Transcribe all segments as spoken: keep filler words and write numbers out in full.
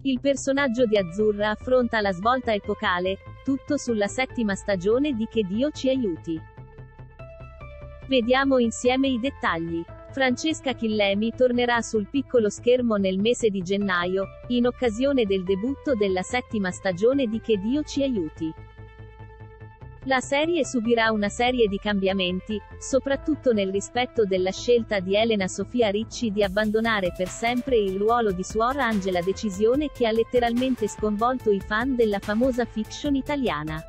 Il personaggio di Azzurra affronta la svolta epocale, tutto sulla settima stagione di Che Dio ci aiuti. Vediamo insieme i dettagli. Francesca Chillemi tornerà sul piccolo schermo nel mese di gennaio, in occasione del debutto della settima stagione di Che Dio ci aiuti. La serie subirà una serie di cambiamenti, soprattutto nel rispetto della scelta di Elena Sofia Ricci di abbandonare per sempre il ruolo di Suor Angela, decisione che ha letteralmente sconvolto i fan della famosa fiction italiana.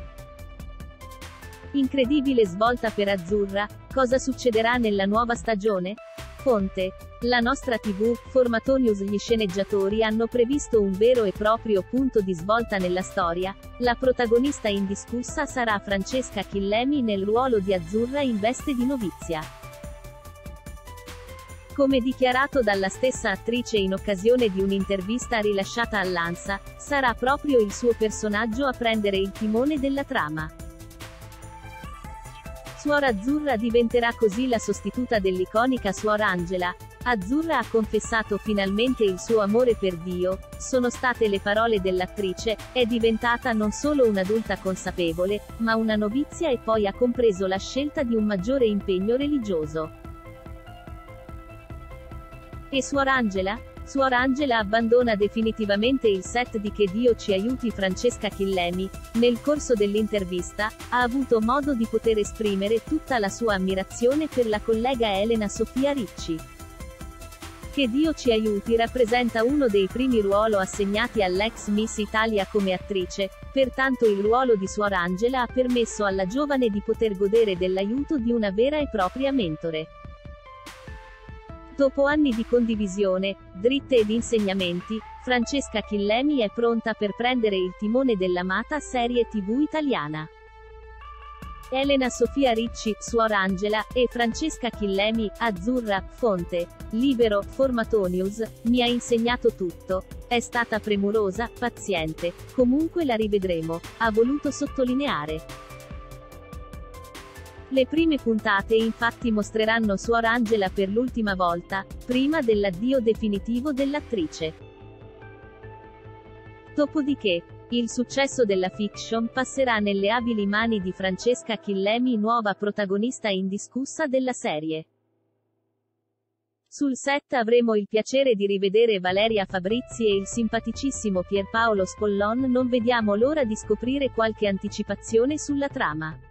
Incredibile svolta per Azzurra, cosa succederà nella nuova stagione? Fonte: La Nostra tivù, Formatonius. Gli sceneggiatori hanno previsto un vero e proprio punto di svolta nella storia. La protagonista indiscussa sarà Francesca Chillemi nel ruolo di Azzurra in veste di novizia. Come dichiarato dalla stessa attrice in occasione di un'intervista rilasciata all'Ansa, sarà proprio il suo personaggio a prendere il timone della trama. Suor Azzurra diventerà così la sostituta dell'iconica Suor Angela. Azzurra ha confessato finalmente il suo amore per Dio, sono state le parole dell'attrice, è diventata non solo un'adulta consapevole, ma una novizia e poi ha compreso la scelta di un maggiore impegno religioso. E Suor Angela? Suor Angela abbandona definitivamente il set di Che Dio ci aiuti. Francesca Chillemi, nel corso dell'intervista, ha avuto modo di poter esprimere tutta la sua ammirazione per la collega Elena Sofia Ricci. Che Dio ci aiuti rappresenta uno dei primi ruoli assegnati all'ex Miss Italia come attrice, pertanto il ruolo di Suor Angela ha permesso alla giovane di poter godere dell'aiuto di una vera e propria mentore. Dopo anni di condivisione, dritte ed insegnamenti, Francesca Chillemi è pronta per prendere il timone dell'amata serie tivù italiana. Elena Sofia Ricci, Suor Angela, e Francesca Chillemi, Azzurra. Fonte: Libero, Formatonius, mi ha insegnato tutto. È stata premurosa, paziente. Comunque la rivedremo, ha voluto sottolineare. Le prime puntate infatti mostreranno Suor Angela per l'ultima volta, prima dell'addio definitivo dell'attrice. Dopodiché, il successo della fiction passerà nelle abili mani di Francesca Chillemi, nuova protagonista indiscussa della serie. Sul set avremo il piacere di rivedere Valeria Fabrizi e il simpaticissimo Pierpaolo Spollon. Non vediamo l'ora di scoprire qualche anticipazione sulla trama.